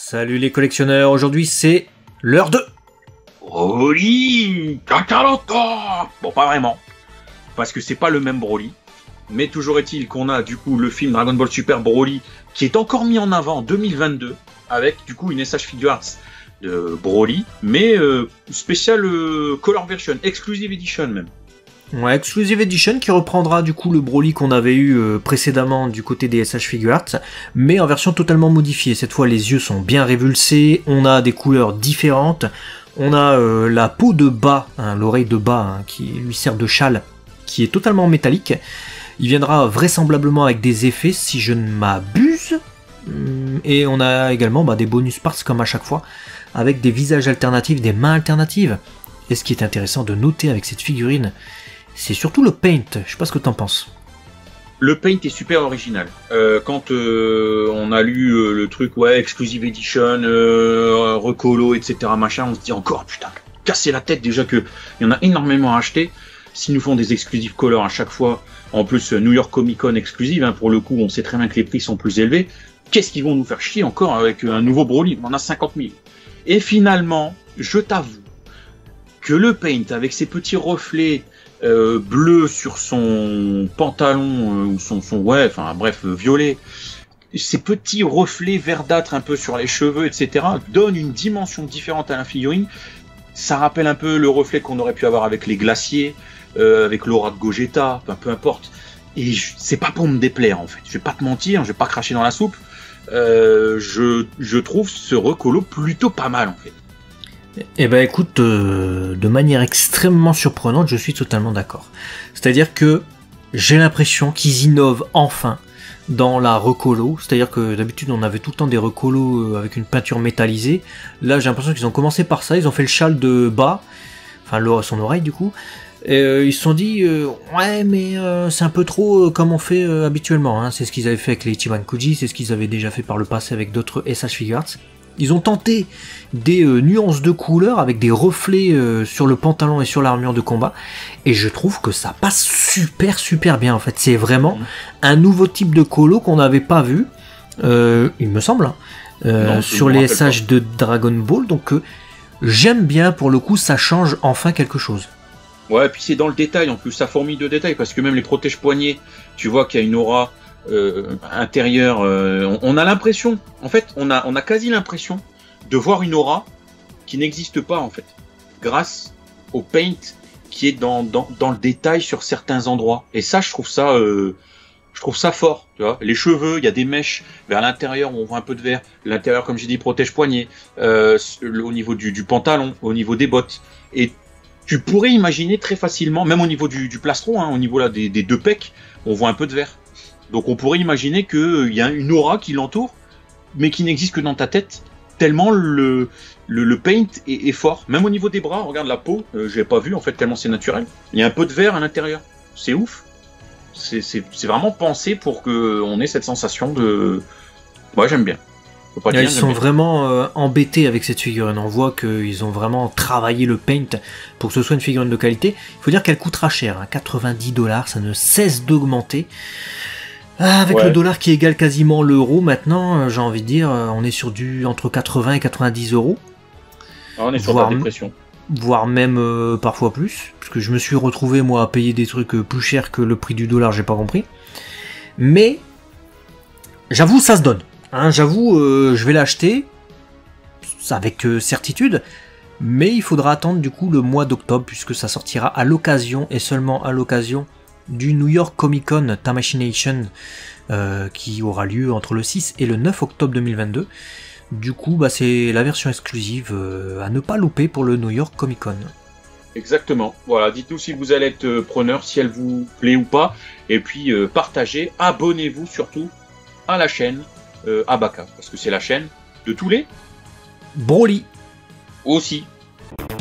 Salut les collectionneurs, aujourd'hui c'est l'heure de... Broly Kakaroto. Bon, pas vraiment, parce que c'est pas le même Broly, mais toujours est-il qu'on a du coup le film Dragon Ball Super Broly qui est encore mis en avant en 2022 avec du coup une SH Figure de Broly, mais spécial Color Version, Exclusive Edition même. Ouais, Exclusive Edition qui reprendra du coup le Broly qu'on avait eu précédemment du côté des SH Figuarts, mais en version totalement modifiée. Cette fois les yeux sont bien révulsés, on a des couleurs différentes, on a la peau de bas, hein, l'oreille de bas qui lui sert de châle, qui est totalement métallique. Il viendra vraisemblablement avec des effets si je ne m'abuse, et on a également des bonus parts comme à chaque fois, avec des visages alternatifs, des mains alternatives. Et ce qui est intéressant de noter avec cette figurine, c'est surtout le paint, je sais pas ce que t'en penses. Le paint est super original. Quand on a lu le truc, ouais, Exclusive Edition, recolo, etc., machin, on se dit encore, putain, casser la tête déjà qu'il y en a énormément à acheter. S'ils nous font des exclusives color à chaque fois, en plus New York Comic Con exclusive, hein, pour le coup, on sait très bien que les prix sont plus élevés. Qu'est-ce qu'ils vont nous faire chier encore avec un nouveau Broly? On en a 50 000. Et finalement, je t'avoue que le paint, avec ses petits reflets bleu sur son pantalon ou son violet, ces petits reflets verdâtres un peu sur les cheveux, etc., donne une dimension différente à la figurine. Ça rappelle un peu le reflet qu'on aurait pu avoir avec les glaciers, avec l'aura de Gogeta, enfin, peu importe. Et c'est pas pour me déplaire en fait. Je vais pas te mentir, je vais pas cracher dans la soupe. Je trouve ce recolo plutôt pas mal en fait. Eh ben écoute, de manière extrêmement surprenante, je suis totalement d'accord. C'est-à-dire que j'ai l'impression qu'ils innovent enfin dans la recolo. C'est-à-dire que d'habitude on avait tout le temps des recolos avec une peinture métallisée. Là j'ai l'impression qu'ils ont commencé par ça, ils ont fait le châle de bas, enfin son oreille du coup. Et ils se sont dit ouais mais c'est un peu trop comme on fait habituellement. Hein. C'est ce qu'ils avaient fait avec les Ichiban Kuji, c'est ce qu'ils avaient déjà fait par le passé avec d'autres SH Figuarts. Ils ont tenté des nuances de couleurs avec des reflets sur le pantalon et sur l'armure de combat. Et je trouve que ça passe super bien en fait. C'est vraiment un nouveau type de colo qu'on n'avait pas vu, il me semble, non, sur les SH de Dragon Ball. Donc j'aime bien, pour le coup, ça change enfin quelque chose. Ouais, et puis c'est dans le détail en plus, ça fourmille de détails, parce que même les protège-poignets, tu vois qu'il y a une aura intérieure. On a l'impression, en fait, on a quasi l'impression de voir une aura qui n'existe pas en fait, grâce au paint qui est dans le détail sur certains endroits. Et ça, je trouve ça fort. Tu vois, les cheveux, il y a des mèches vers l'intérieur où on voit un peu de vert. L'intérieur, comme j'ai dit, protège-poignet. Au niveau du pantalon, au niveau des bottes. Et tu pourrais imaginer très facilement, même au niveau du plastron, hein, au niveau là des deux pecs, on voit un peu de vert. Donc on pourrait imaginer qu'il y a une aura qui l'entoure, mais qui n'existe que dans ta tête, tellement le paint est fort. Même au niveau des bras, regarde la peau, je l'ai pas vu en fait, tellement c'est naturel. Il y a un peu de vert à l'intérieur, c'est ouf. C'est vraiment pensé pour qu'on ait cette sensation de... Ouais, j'aime bien. Ils sont vraiment embêtés avec cette figurine. On voit qu'ils ont vraiment travaillé le paint pour que ce soit une figurine de qualité. Il faut dire qu'elle coûtera cher, hein, 90$, ça ne cesse d'augmenter. Avec le dollar qui égale quasiment l'euro maintenant, j'ai envie de dire, on est sur entre 80 et 90€. On est sur la dépression. Voire même parfois plus, parce que je me suis retrouvé moi à payer des trucs plus chers que le prix du dollar, j'ai pas compris. Mais j'avoue, ça se donne. Hein, j'avoue, je vais l'acheter avec certitude, mais il faudra attendre du coup le mois d'octobre, puisque ça sortira à l'occasion, et seulement à l'occasion, du New York Comic Con Tamashii qui aura lieu entre le 6 et le 9 octobre 2022. Du coup, c'est la version exclusive à ne pas louper pour le New York Comic Con. Exactement. Voilà, dites-nous si vous allez être preneur, si elle vous plaît ou pas, et puis partagez, abonnez-vous surtout à la chaîne Abaka, parce que c'est la chaîne de tous les Broly aussi.